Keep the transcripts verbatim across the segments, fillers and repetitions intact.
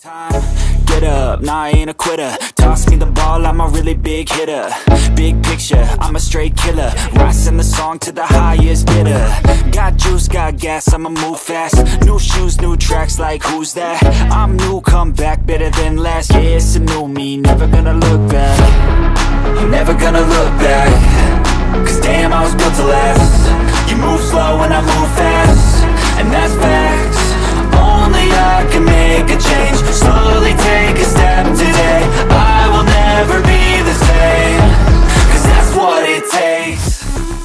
Get up, nah I ain't a quitter. Toss me the ball, I'm a really big hitter. Big picture, I'm a straight killer. Rising the song to the highest bidder. Got juice, got gas, I'ma move fast. New shoes, new tracks, like who's that? I'm new, come back, better than last. Yeah, it's a new me, never gonna look back. I'm never gonna look back. Cause damn, I was built to last. You move slow and I move fast, and that's facts. Only I can make a change. Slowly take a step today. I will never be the same. Cause that's what it takes.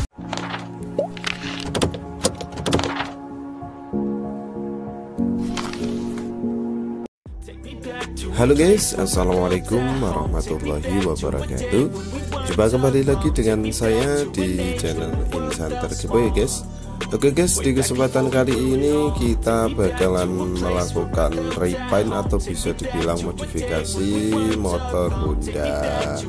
Halo guys, assalamualaikum warahmatullahi wabarakatuh. Jumpa kembali lagi dengan saya di channel Insan Terjebo ya guys. Oke guys, di kesempatan kali ini kita bakalan melakukan repaint atau bisa dibilang modifikasi motor Honda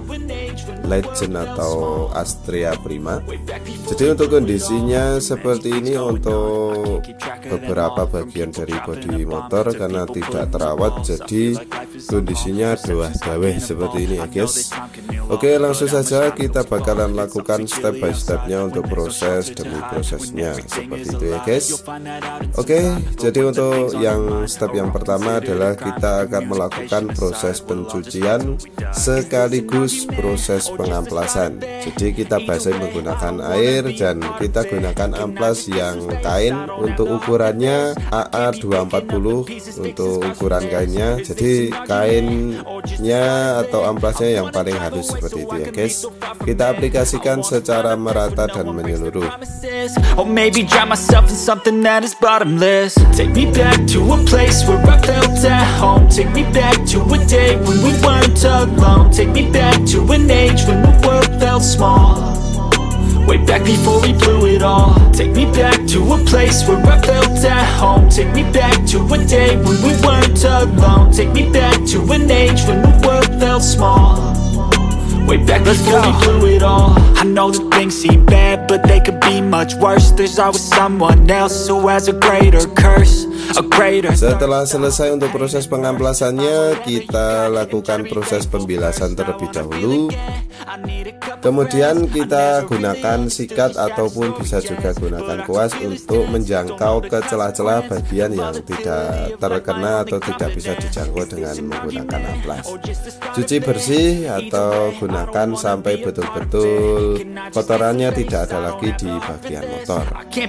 Legend atau Astrea Prima. Jadi untuk kondisinya seperti ini untuk beberapa bagian dari bodi motor karena tidak terawat, jadi kondisinya dawah-dawah seperti ini ya guys. Oke, langsung saja kita bakalan lakukan step by stepnya untuk proses demi prosesnya seperti itu ya guys. Oke, jadi untuk yang step yang pertama adalah kita akan melakukan proses pencucian sekaligus proses pengamplasan. Jadi kita basahi menggunakan air dan kita gunakan amplas yang kain. Untuk ukurannya A A dua empat nol untuk ukuran kainnya. Jadi kainnya atau amplasnya yang paling halus seperti itu ya guys. Kita aplikasikan secara merata dan menyeluruh. Or maybe drown myself in something that is bottomless. Take me back to a place where I felt at home. Take me back to a day when we weren't alone. Take me back to an age when the world felt small. Way back before we blew it all. Take me back to a place where I felt at home. Take me back to a day when we weren't alone. Take me back to an age when the world felt small. Way back before we blew it all. I know that things seem bad, but they could be much worse. There's always someone else who has a greater curse, a greater. Setelah selesai untuk proses pengamplasannya, kita lakukan proses pembilasan terlebih dahulu. Kemudian kita gunakan sikat ataupun bisa juga gunakan kuas untuk menjangkau ke celah-celah bagian yang tidak terkena atau tidak bisa dijangkau dengan menggunakan amplas. Cuci bersih atau gunakan sampai betul-betul kotorannya tidak ada lagi di bagian motor.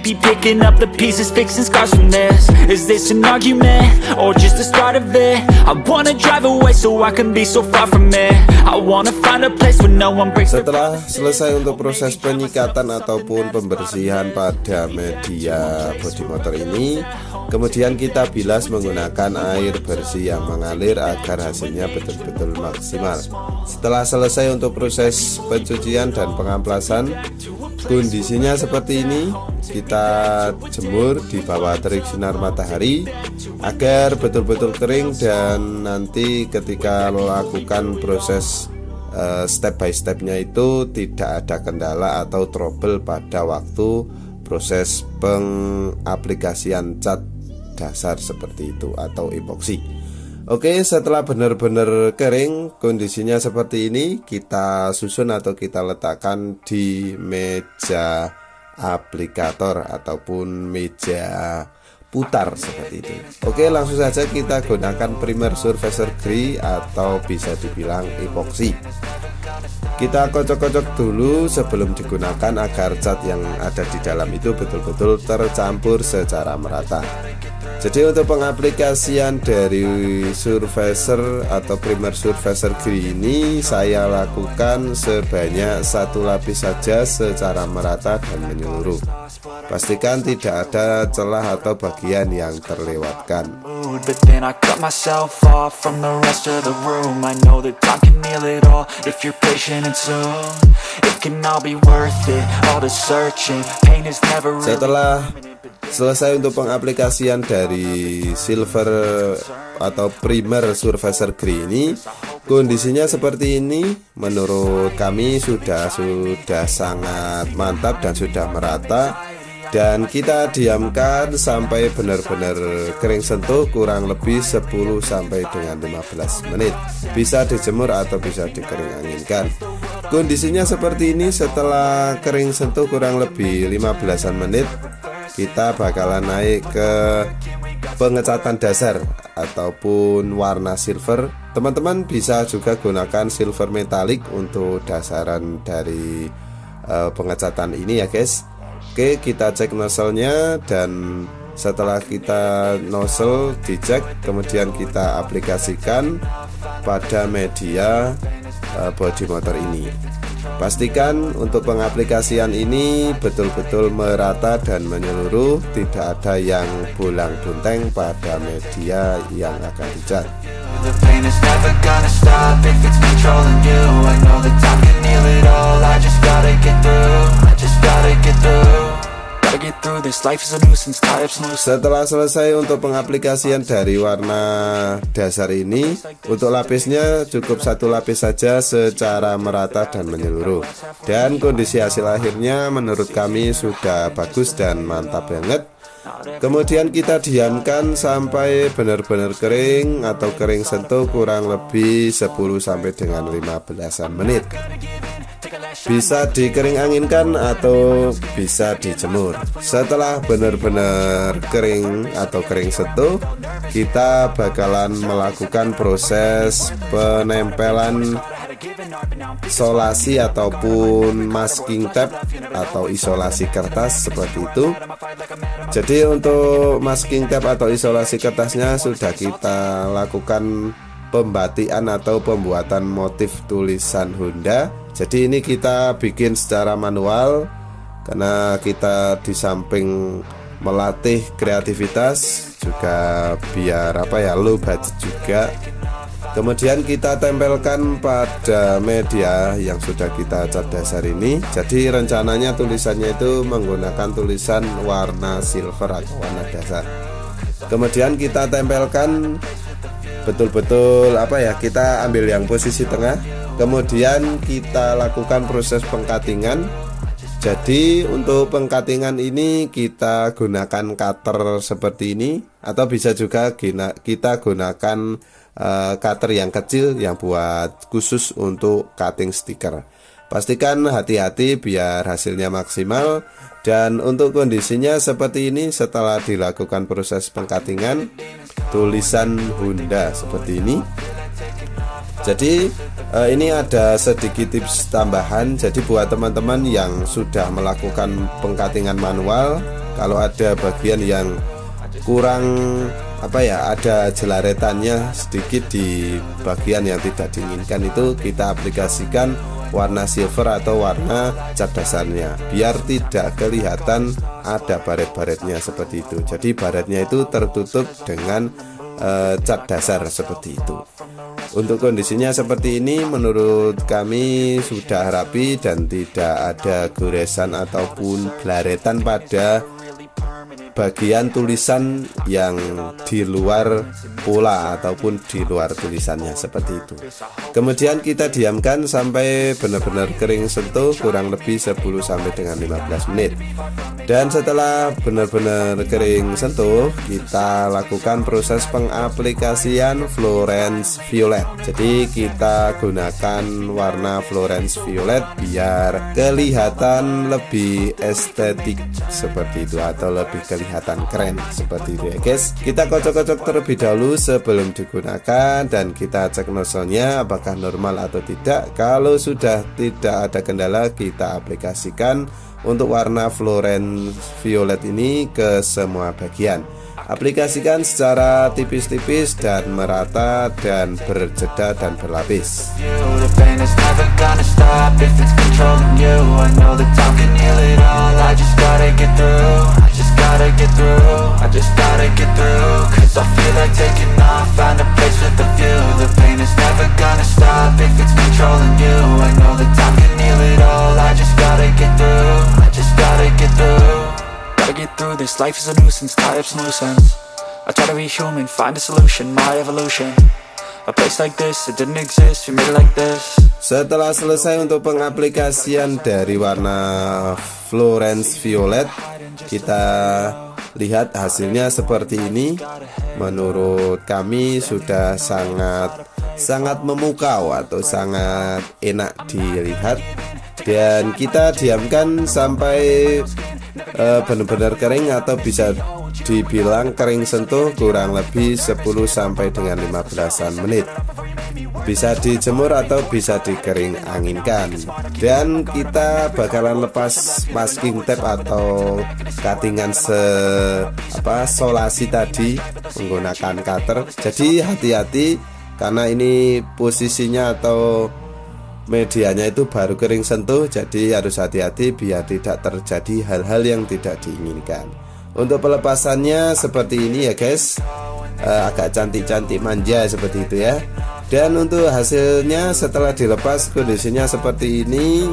Setelah selesai untuk proses penyikatan ataupun pembersihan pada media bodi motor ini, kemudian kita bilas menggunakan air bersih yang mengalir agar hasilnya betul-betul maksimal. Setelah selesai untuk proses pencucian dan pengamplasan, kondisinya seperti ini. Kita jemur di bawah terik sinar matahari agar betul-betul kering, dan nanti ketika melakukan proses uh, step by stepnya itu tidak ada kendala atau trouble pada waktu proses pengaplikasian cat dasar seperti itu atau epoksi. Oke, setelah benar-benar kering, kondisinya seperti ini, kita susun atau kita letakkan di meja aplikator ataupun meja putar seperti itu. Oke, langsung saja kita gunakan primer surfacer grey atau bisa dibilang epoksi. Kita kocok-kocok dulu sebelum digunakan agar cat yang ada di dalam itu betul-betul tercampur secara merata. Jadi untuk pengaplikasian dari surfacer atau primer surfacer grey ini saya lakukan sebanyak satu lapis saja secara merata dan menyeluruh. Pastikan tidak ada celah atau bagian yang terlewatkan. But then I cut myself off from the rest of the room. I know that time can heal it all if you're patient and soon it can all be worth it. All the searching, pain is never really. Setelah selesai untuk pengaplikasian dari silver atau primer surfacer grey ini, kondisinya seperti ini. Menurut kami sudah sudah sangat mantap dan sudah merata. Dan kita diamkan sampai benar-benar kering sentuh, kurang lebih sepuluh sampai dengan lima belas menit. Bisa dijemur atau bisa dikering anginkan. Kondisinya seperti ini. Setelah kering sentuh kurang lebih lima belasan menit, kita bakalan naik ke pengecatan dasar ataupun warna silver. Teman-teman bisa juga gunakan silver metalik untuk dasaran dari uh, pengecatan ini ya guys. Oke, kita cek nozzle-nya, dan setelah kita nozzle dicek, kemudian kita aplikasikan pada media uh, bodi motor ini. Pastikan untuk pengaplikasian ini betul-betul merata dan menyeluruh, tidak ada yang bolang-bonteng pada media yang akan dicat. The pain is never gonna stop if it's controlling you. I know that time can heal it all. I just gotta get through. I just gotta get through. Gotta get through this. Life is a nuisance. Tie up some loose. Setelah selesai untuk pengaplikasian dari warna dasar ini, untuk lapisnya cukup satu lapis saja secara merata dan menyeluruh. Dan kondisi hasil akhirnya menurut kami sudah bagus dan mantap banget. Kemudian kita diamkan sampai benar-benar kering atau kering sentuh kurang lebih sepuluh sampai dengan lima belasan menit. Bisa dikering anginkan atau bisa dijemur. Setelah benar-benar kering atau kering sentuh, kita bakalan melakukan proses penempelan isolasi ataupun masking tape atau isolasi kertas seperti itu. Jadi untuk masking tape atau isolasi kertasnya sudah kita lakukan pembatikan atau pembuatan motif tulisan Honda. Jadi ini kita bikin secara manual karena kita di samping melatih kreativitas juga biar apa ya, low budget juga. Kemudian kita tempelkan pada media yang sudah kita cat dasar ini. Jadi rencananya tulisannya itu menggunakan tulisan warna silver atau warna dasar. Kemudian kita tempelkan betul-betul apa ya, kita ambil yang posisi tengah. Kemudian kita lakukan proses pengkatingan. Jadi untuk pengkatingan ini kita gunakan cutter seperti ini, atau bisa juga kita gunakan uh, cutter yang kecil yang buat khusus untuk cutting stiker. Pastikan hati-hati biar hasilnya maksimal. Dan untuk kondisinya seperti ini. Setelah dilakukan proses pengkatingan, tulisan Honda seperti ini. Jadi uh, ini ada sedikit tips tambahan. Jadi buat teman-teman yang sudah melakukan pengkatingan manual, kalau ada bagian yang kurang apa ya, ada jelaretannya sedikit di bagian yang tidak diinginkan, itu kita aplikasikan warna silver atau warna cat dasarnya biar tidak kelihatan ada baret-baretnya seperti itu. Jadi baretnya itu tertutup dengan uh, cat dasar seperti itu. Untuk kondisinya seperti ini menurut kami sudah rapi dan tidak ada goresan ataupun blaretan pada bagian tulisan yang di luar pola ataupun di luar tulisannya seperti itu. Kemudian kita diamkan sampai benar-benar kering sentuh kurang lebih sepuluh sampai dengan lima belas menit. Dan setelah benar-benar kering sentuh, kita lakukan proses pengaplikasian Florence Violet. Jadi kita gunakan warna Florence Violet biar kelihatan lebih estetik seperti itu, atau lebih kelihatan keren seperti itu ya guys. Kita kocok-kocok terlebih dahulu sebelum digunakan, dan kita cek nozzle-nya apakah normal atau tidak. Kalau sudah tidak ada kendala, kita aplikasikan untuk warna Florence Violet ini ke semua bagian. Aplikasikan secara tipis-tipis dan merata dan berjeda dan berlapis. This life is a nuisance, tie up some loose ends. I try to be human, find a solution, my evolution. A place like this, it didn't exist, we made it like this. Setelah selesai untuk pengaplikasian dari warna Florence Violet, kita lihat hasilnya seperti ini. Menurut kami sudah sangat sangat memukau atau sangat enak dilihat. Dan kita diamkan sampai uh, benar-benar kering atau bisa dibilang kering sentuh kurang lebih sepuluh sampai dengan lima belasan menit. Bisa dijemur atau bisa dikering anginkan. Dan kita bakalan lepas masking tape atau cuttingan se apa solasi tadi menggunakan cutter. Jadi hati-hati karena ini posisinya atau medianya itu baru kering sentuh, jadi harus hati-hati biar tidak terjadi hal-hal yang tidak diinginkan. Untuk pelepasannya seperti ini ya guys, uh, agak cantik-cantik manja seperti itu ya. Dan untuk hasilnya setelah dilepas kondisinya seperti ini.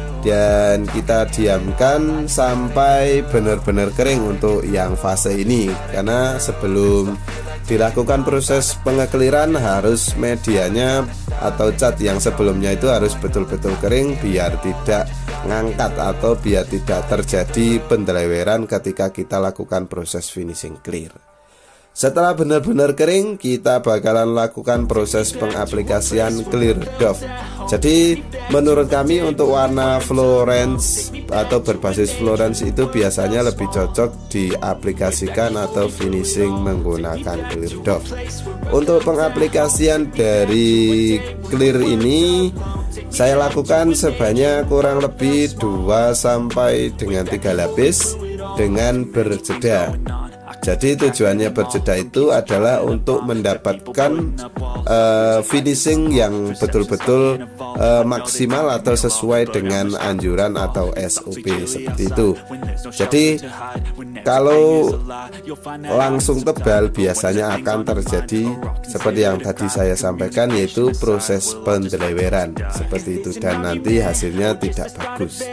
Dan kita diamkan sampai benar-benar kering untuk yang fase ini. Karena sebelum dilakukan proses pengekliran harus medianya atau cat yang sebelumnya itu harus betul-betul kering biar tidak ngangkat atau biar tidak terjadi pendeleweran ketika kita lakukan proses finishing clear. Setelah benar-benar kering, kita bakalan lakukan proses pengaplikasian clear doff. Jadi menurut kami untuk warna Florence atau berbasis Florence itu biasanya lebih cocok diaplikasikan atau finishing menggunakan clear doff. Untuk pengaplikasian dari clear ini saya lakukan sebanyak kurang lebih dua sampai dengan tiga lapis dengan berjeda. Jadi tujuannya berjeda itu adalah untuk mendapatkan uh, finishing yang betul-betul uh, maksimal atau sesuai dengan anjuran atau S O P seperti itu. Jadi kalau langsung tebal biasanya akan terjadi seperti yang tadi saya sampaikan, yaitu proses pendeleweran seperti itu, dan nanti hasilnya tidak bagus.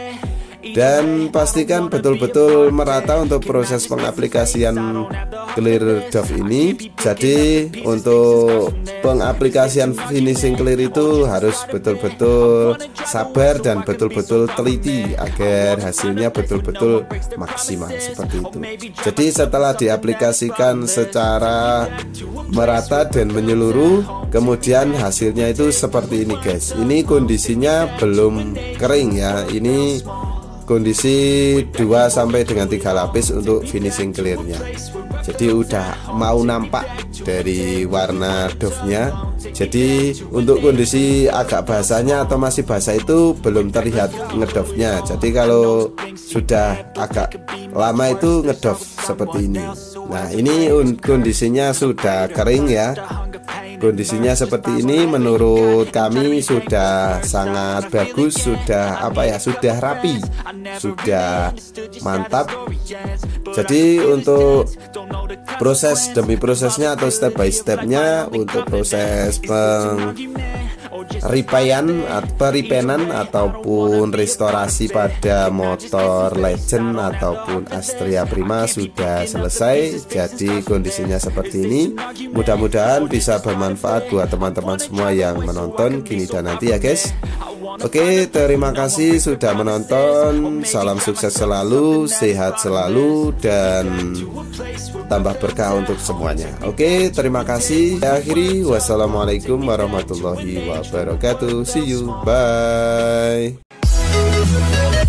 Dan pastikan betul-betul merata untuk proses pengaplikasian clear doff ini. Jadi untuk pengaplikasian finishing clear itu harus betul-betul sabar dan betul-betul teliti agar hasilnya betul-betul maksimal seperti itu. Jadi setelah diaplikasikan secara merata dan menyeluruh, kemudian hasilnya itu seperti ini guys. Ini kondisinya belum kering ya. Ini kondisi dua sampai dengan tiga lapis untuk finishing clearnya. Jadi udah mau nampak dari warna doffnya. Jadi untuk kondisi agak basahnya atau masih basah itu belum terlihat ngedoffnya. Jadi kalau sudah agak lama itu ngedoff seperti ini. Nah ini kondisinya sudah kering ya. Kondisinya seperti ini menurut kami sudah sangat bagus, sudah apa ya, sudah rapi, sudah mantap. Jadi untuk proses demi prosesnya atau step by stepnya untuk proses peng ripaian atau peripenan ataupun restorasi pada motor Legend ataupun Astrea Prima sudah selesai. Jadi kondisinya seperti ini. Mudah-mudahan bisa bermanfaat buat teman-teman semua yang menonton kini dan nanti ya guys. Oke, terima kasih sudah menonton. Salam sukses selalu, sehat selalu, dan tambah berkah untuk semuanya. Oke, terima kasih. Akhiri, wassalamualaikum warahmatullahi wabarakatuh. See you, bye.